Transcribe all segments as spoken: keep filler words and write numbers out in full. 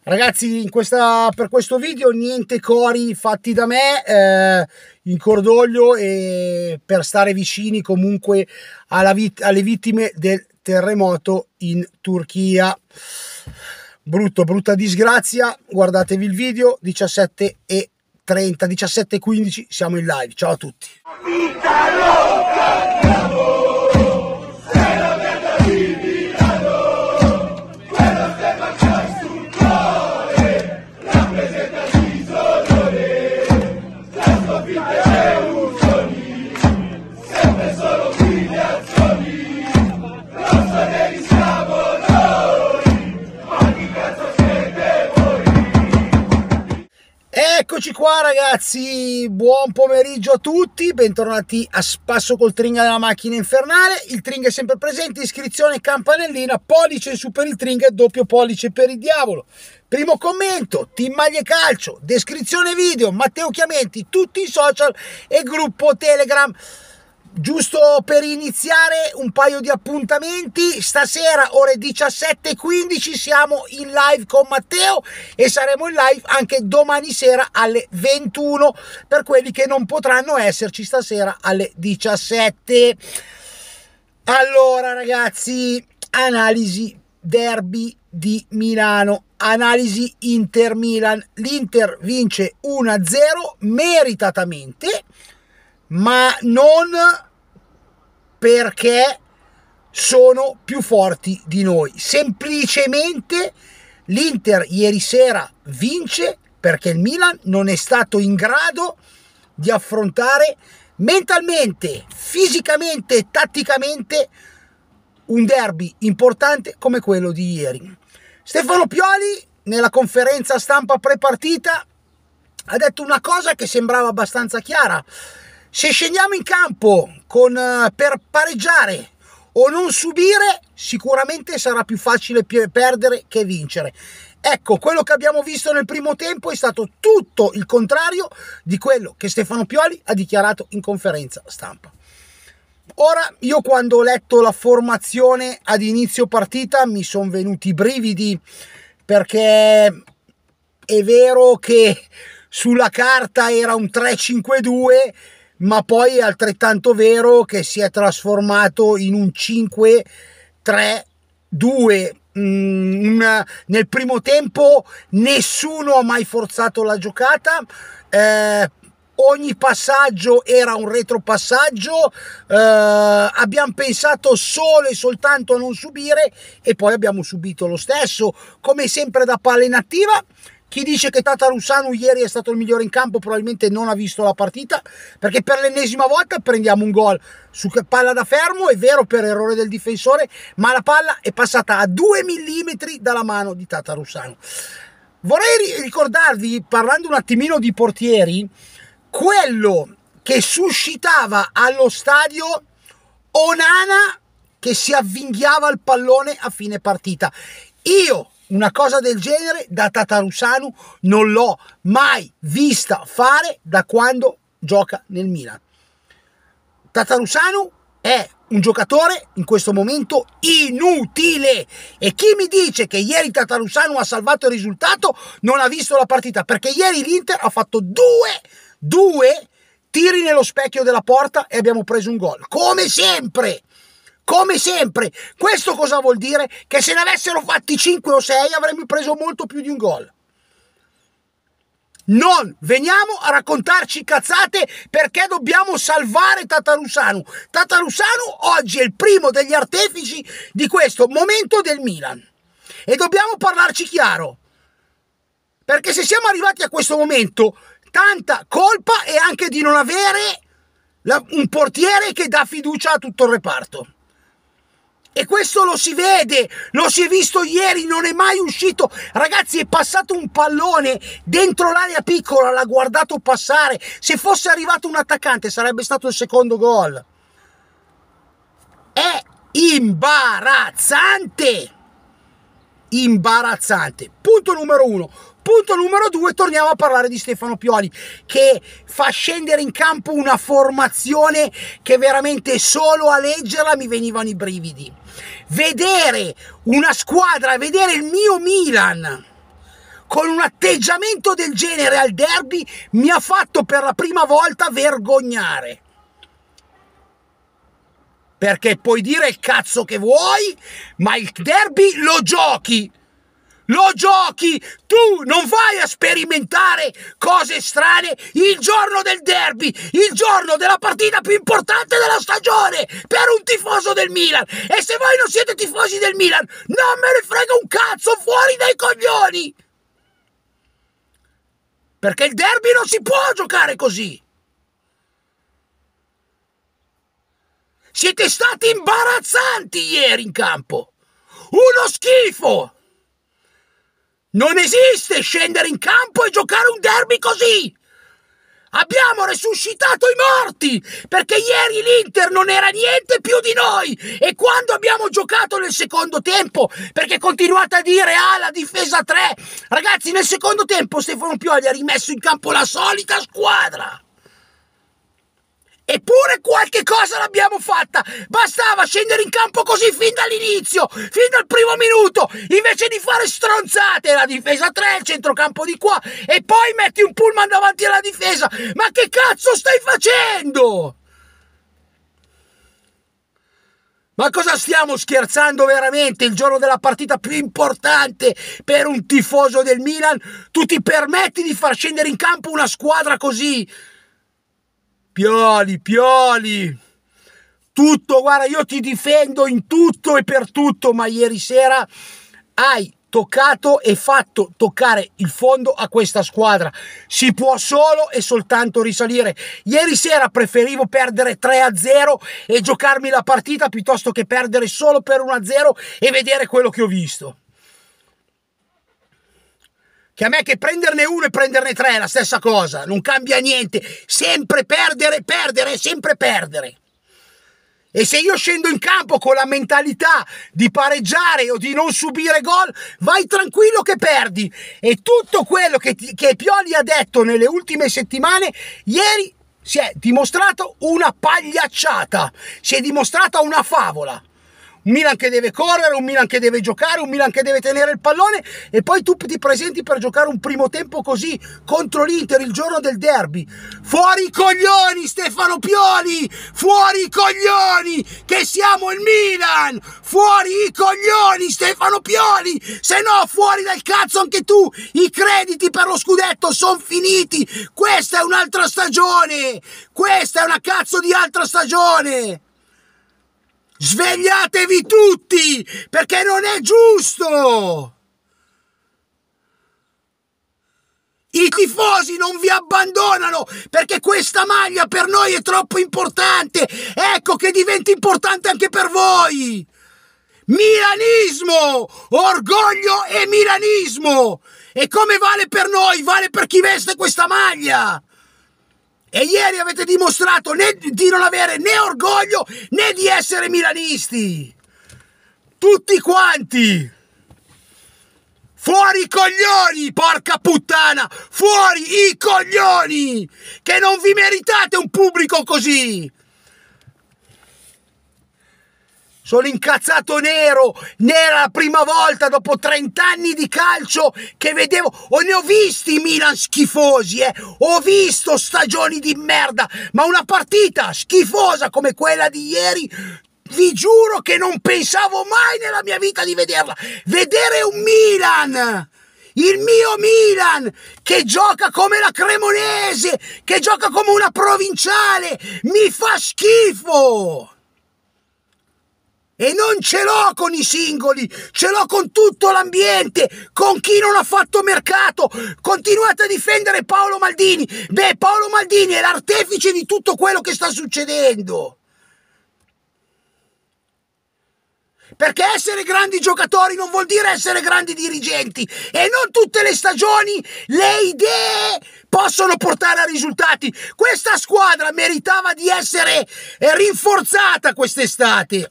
Ragazzi, in questa, per questo video niente cori fatti da me, eh, in cordoglio e per stare vicini comunque alla vit alle vittime del terremoto in Turchia. Brutto, brutta disgrazia. Guardatevi il video. Diciassette e trenta, diciassette e quindici, siamo in live. Ciao a tutti. Eccoci qua ragazzi, buon pomeriggio a tutti, bentornati a Spasso col Tring della macchina infernale. Il Tring è sempre presente, iscrizione, campanellina, pollice in su per il Tring e doppio pollice per il diavolo. Primo commento, Team Maglie Calcio, descrizione video, Matteo Chiamenti, tutti i social e gruppo Telegram. Giusto per iniziare un paio di appuntamenti: stasera ore diciassette e quindici siamo in live con Matteo e saremo in live anche domani sera alle ventuno per quelli che non potranno esserci stasera alle diciassette. Allora ragazzi, analisi derby di Milano, analisi Inter-Milan. L'Inter vince uno a zero meritatamente, ma non perché sono più forti di noi, semplicemente l'Inter ieri sera vince perché il Milan non è stato in grado di affrontare mentalmente, fisicamente e tatticamente un derby importante come quello di ieri. Stefano Pioli nella conferenza stampa pre-partita ha detto una cosa che sembrava abbastanza chiara: se scendiamo in campo con, uh, per pareggiare o non subire, sicuramente sarà più facile perdere che vincere. Ecco, quello che abbiamo visto nel primo tempo è stato tutto il contrario di quello che Stefano Pioli ha dichiarato in conferenza stampa. Ora, io quando ho letto la formazione ad inizio partita mi sono venuti i brividi, perché è vero che sulla carta era un tre cinque due, ma poi è altrettanto vero che si è trasformato in un cinque tre due. Mm, nel primo tempo nessuno ha mai forzato la giocata, eh, ogni passaggio era un retropassaggio, eh, abbiamo pensato solo e soltanto a non subire e poi abbiamo subito lo stesso, come sempre da palla inattiva. Chi dice che Tatarusanu ieri è stato il migliore in campo probabilmente non ha visto la partita, perché per l'ennesima volta prendiamo un gol su palla da fermo, è vero, per errore del difensore, ma la palla è passata a due millimetri dalla mano di Tatarusanu. Vorrei ricordarvi, parlando un attimino di portieri, quello che suscitava allo stadio Onana che si avvinghiava il pallone a fine partita. Io una cosa del genere da Tatarusanu non l'ho mai vista fare da quando gioca nel Milan. Tatarusanu è un giocatore in questo momento inutile, e chi mi dice che ieri Tatarusanu ha salvato il risultato non ha visto la partita, perché ieri l'Inter ha fatto due, due tiri nello specchio della porta e abbiamo preso un gol, come sempre. Come sempre. Questo cosa vuol dire? Che se ne avessero fatti cinque o sei avremmo preso molto più di un gol. Non veniamo a raccontarci cazzate perché dobbiamo salvare Tatarusanu. Tatarusanu oggi è il primo degli artefici di questo momento del Milan e dobbiamo parlarci chiaro, perché se siamo arrivati a questo momento tanta colpa è anche di non avere la, un portiere che dà fiducia a tutto il reparto. E questo lo si vede, lo si è visto ieri, non è mai uscito. Ragazzi, è passato un pallone dentro l'area piccola, l'ha guardato passare. Se fosse arrivato un attaccante sarebbe stato il secondo gol. È imbarazzante. Imbarazzante. Punto numero uno. Punto numero due, torniamo a parlare di Stefano Pioli, che fa scendere in campo una formazione che veramente solo a leggerla mi venivano i brividi. Vedere una squadra, vedere il mio Milan con un atteggiamento del genere al derby mi ha fatto per la prima volta vergognare. Perché puoi dire il cazzo che vuoi, ma il derby lo giochi. Lo giochi, tu non vai a sperimentare cose strane il giorno del derby, il giorno della partita più importante della stagione per un tifoso del Milan. E se voi non siete tifosi del Milan, non me ne frega un cazzo, fuori dai coglioni! Perché il derby non si può giocare così. Siete stati imbarazzanti ieri in campo. Uno schifo. Non esiste scendere in campo e giocare un derby così! Abbiamo resuscitato i morti, perché ieri l'Inter non era niente più di noi, e quando abbiamo giocato nel secondo tempo, perché continuate a dire ah la difesa tre, ragazzi nel secondo tempo Stefano Pioli ha rimesso in campo la solita squadra. Eppure qualche cosa l'abbiamo fatta, bastava scendere in campo così fin dall'inizio, fin dal primo minuto, invece di fare stronzate, la difesa tre, il centrocampo di qua, e poi metti un pullman davanti alla difesa. Ma che cazzo stai facendo? Ma cosa stiamo scherzando veramente? Il giorno della partita più importante per un tifoso del Milan, tu ti permetti di far scendere in campo una squadra così? Pioli, Pioli, tutto, guarda, io ti difendo in tutto e per tutto, ma ieri sera hai toccato e fatto toccare il fondo a questa squadra. Si può solo e soltanto risalire. Ieri sera preferivo perdere tre a zero e giocarmi la partita piuttosto che perdere solo per uno a zero e vedere quello che ho visto. Che a me che prenderne uno e prenderne tre è la stessa cosa, non cambia niente, sempre perdere, perdere, sempre perdere. E se io scendo in campo con la mentalità di pareggiare o di non subire gol, vai tranquillo che perdi. E tutto quello che, ti, che Pioli ha detto nelle ultime settimane, ieri si è dimostrato una pagliacciata, si è dimostrata una favola. Un Milan che deve correre, un Milan che deve giocare, un Milan che deve tenere il pallone, e poi tu ti presenti per giocare un primo tempo così contro l'Inter il giorno del derby. Fuori i coglioni Stefano Pioli, fuori i coglioni, che siamo il Milan, fuori i coglioni Stefano Pioli, se no fuori dal cazzo anche tu, i crediti per lo scudetto sono finiti, questa è un'altra stagione, questa è una cazzo di altra stagione. Svegliatevi tutti, perché non è giusto! I tifosi non vi abbandonano, perché questa maglia per noi è troppo importante. Ecco che diventa importante anche per voi. Milanismo, orgoglio e milanismo. E come vale per noi, vale per chi veste questa maglia. E ieri avete dimostrato né di non avere né orgoglio né di essere milanisti. Tutti quanti. Fuori i coglioni, porca puttana! Fuori i coglioni! Che non vi meritate un pubblico così! Sono incazzato nero, nera la prima volta dopo trent'anni di calcio che vedevo, o ne ho visti Milan schifosi, eh, ho visto stagioni di merda, ma una partita schifosa come quella di ieri, vi giuro che non pensavo mai nella mia vita di vederla. Vedere un Milan, il mio Milan, che gioca come la Cremonese, che gioca come una provinciale, mi fa schifo. E non ce l'ho con i singoli, ce l'ho con tutto l'ambiente, con chi non ha fatto mercato. Continuate a difendere Paolo Maldini. Beh, Paolo Maldini è l'artefice di tutto quello che sta succedendo. Perché essere grandi giocatori non vuol dire essere grandi dirigenti, e non tutte le stagioni le idee possono portare a risultati. Questa squadra meritava di essere rinforzata quest'estate.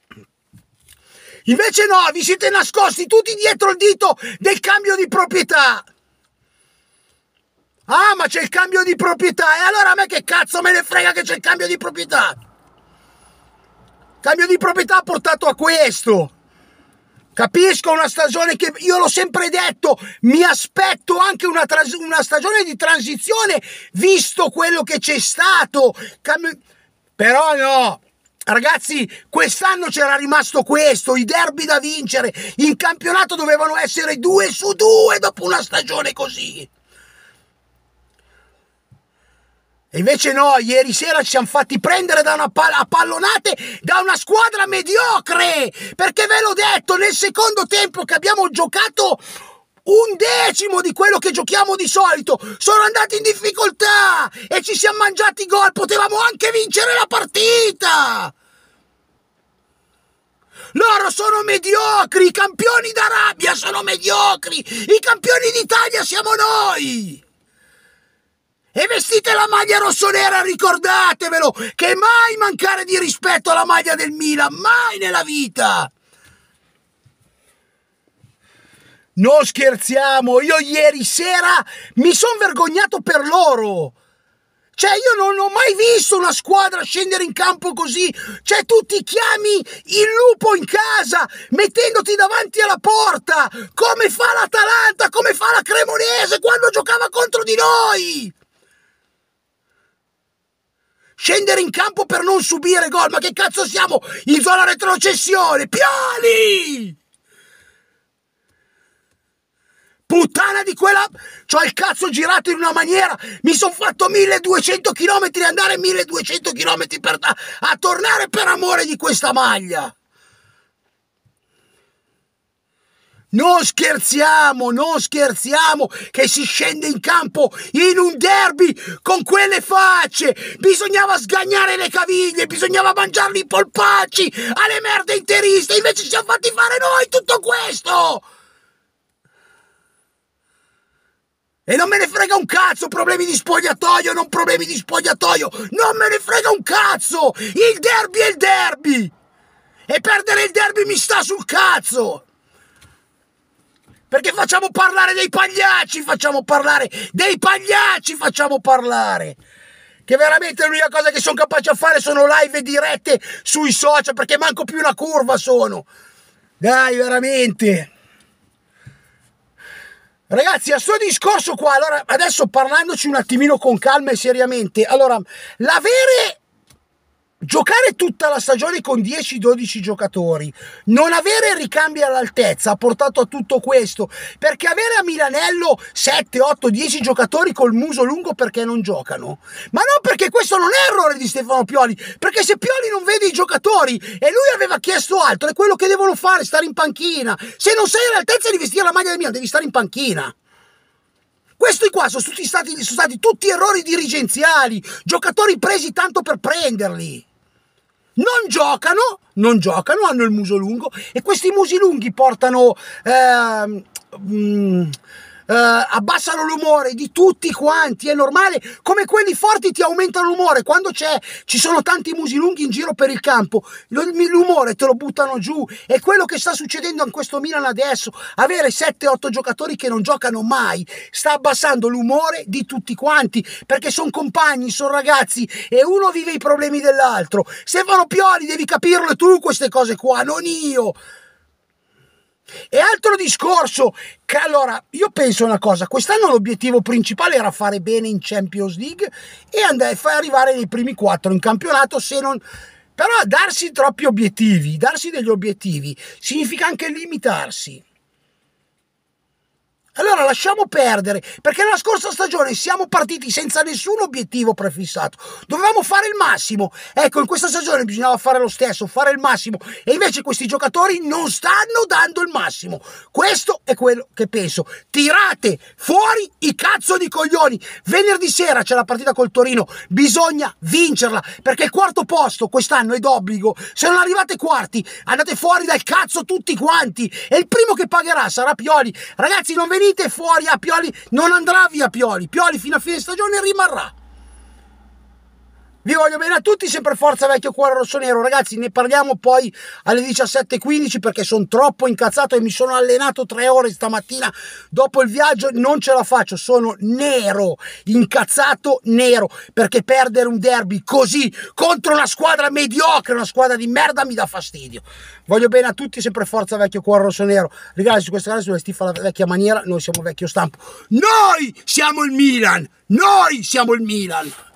Invece no, vi siete nascosti tutti dietro il dito del cambio di proprietà. Ah, ma c'è il cambio di proprietà, e allora a me che cazzo me ne frega che c'è il cambio di proprietà? Il cambio di proprietà ha portato a questo. Capisco una stagione che io l'ho sempre detto, mi aspetto anche una, una stagione di transizione visto quello che c'è stato, però no, ragazzi, quest'anno c'era rimasto questo, i derby da vincere, in campionato dovevano essere due su due dopo una stagione così. E invece no, ieri sera ci siamo fatti prendere da una palla a pallonate da una squadra mediocre, perché ve l'ho detto, nel secondo tempo che abbiamo giocato un decimo di quello che giochiamo di solito, sono andati in difficoltà e ci siamo mangiati gol, potevamo anche vincere la partita. Loro sono mediocri, i campioni d'Arabia sono mediocri, i campioni d'Italia siamo noi. E vestite la maglia rossonera, ricordatevelo, che mai mancare di rispetto alla maglia del Milan, mai nella vita. Non scherziamo, io ieri sera mi sono vergognato per loro. Cioè io non ho mai visto una squadra scendere in campo così. Cioè tu ti chiami il lupo in casa mettendoti davanti alla porta, come fa l'Atalanta, come fa la Cremonese quando giocava contro di noi. Scendere in campo per non subire gol, ma che cazzo siamo in zona retrocessione? Pioli! Puttana di quella... C'ho il cazzo girato in una maniera, mi sono fatto milleduecento chilometri andare e milleduecento chilometri per... a, a tornare per amore di questa maglia. Non scherziamo, non scherziamo che si scende in campo in un derby con quelle facce. Bisognava sgagnare le caviglie, bisognava mangiarli i polpacci alle merde interiste, invece ci siamo fatti fare noi tutto questo. E non me ne frega un cazzo, problemi di spogliatoio, non problemi di spogliatoio, non me ne frega un cazzo. Il derby è il derby e perdere il derby mi sta sul cazzo. Perché facciamo parlare dei pagliacci, facciamo parlare dei pagliacci, facciamo parlare. Che veramente l'unica cosa che sono capace a fare sono live dirette sui social, perché manco più una curva sono. Dai, veramente. Ragazzi, a sto discorso qua, allora, adesso parlandoci un attimino con calma e seriamente, allora, l'avere... giocare tutta la stagione con dieci dodici giocatori, non avere ricambi all'altezza ha portato a tutto questo, perché avere a Milanello sette, otto, dieci giocatori col muso lungo perché non giocano, ma non perché questo non è errore di Stefano Pioli, perché se Pioli non vede i giocatori e lui aveva chiesto altro, è quello che devono fare, stare in panchina. Se non sei all'altezza di vestire la maglia del Milan devi stare in panchina. Questi qua sono tutti stati, sono stati tutti errori dirigenziali, giocatori presi tanto per prenderli. Non giocano, non giocano, hanno il muso lungo e questi musi lunghi portano, eh, mm, eh, abbassano l'umore di tutti quanti, è normale, come quelli forti ti aumentano l'umore, quando c'è, ci sono tanti musi lunghi in giro per il campo, l'umore te lo buttano giù, è quello che sta succedendo in questo Milan adesso, avere sette otto giocatori che non giocano mai, sta abbassando l'umore di tutti quanti, perché sono compagni, sono ragazzi e uno vive i problemi dell'altro. Stefano Pioli, devi capirle tu queste cose qua, non io. E altro discorso, che allora io penso una cosa, quest'anno l'obiettivo principale era fare bene in Champions League e andare a arrivare nei primi quattro in campionato, se non... però darsi troppi obiettivi, darsi degli obiettivi significa anche limitarsi. Allora lasciamo perdere, perché nella scorsa stagione siamo partiti senza nessun obiettivo prefissato, dovevamo fare il massimo, ecco in questa stagione bisognava fare lo stesso, fare il massimo, e invece questi giocatori non stanno dando il massimo, questo è quello che penso. Tirate fuori i cazzo di coglioni, venerdì sera c'è la partita col Torino, bisogna vincerla, perché il quarto posto quest'anno è d'obbligo, se non arrivate quarti andate fuori dal cazzo tutti quanti, e il primo che pagherà sarà Pioli. Ragazzi, non venite fuori a Pioli, non andrà via Pioli, Pioli fino a fine stagione rimarrà. Vi voglio bene a tutti, sempre forza vecchio cuore rossonero. Ragazzi, ne parliamo poi alle diciassette e quindici perché sono troppo incazzato e mi sono allenato tre ore stamattina dopo il viaggio, non ce la faccio, sono nero, incazzato nero, perché perdere un derby così contro una squadra mediocre, una squadra di merda, mi dà fastidio. Voglio bene a tutti, sempre forza vecchio cuore rossonero. Ragazzi, su questo canale sulle stiffa la vecchia maniera, noi siamo vecchio stampo. Noi siamo il Milan! Noi siamo il Milan!